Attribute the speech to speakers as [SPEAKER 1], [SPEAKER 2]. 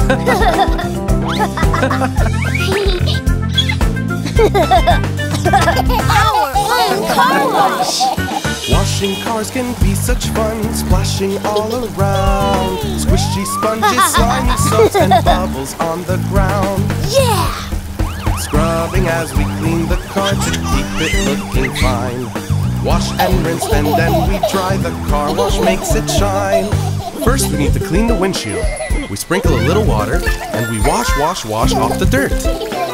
[SPEAKER 1] Our own car wash!
[SPEAKER 2] Washing cars can be such fun, splashing all around. Squishy sponges, slimy soaps, and bubbles on the ground.
[SPEAKER 1] Yeah!
[SPEAKER 2] Scrubbing as we clean the car to keep it looking fine. Wash and rinse and then we dry, the car wash makes it shine. First we need to clean the windshield. We sprinkle a little water and we wash off the dirt.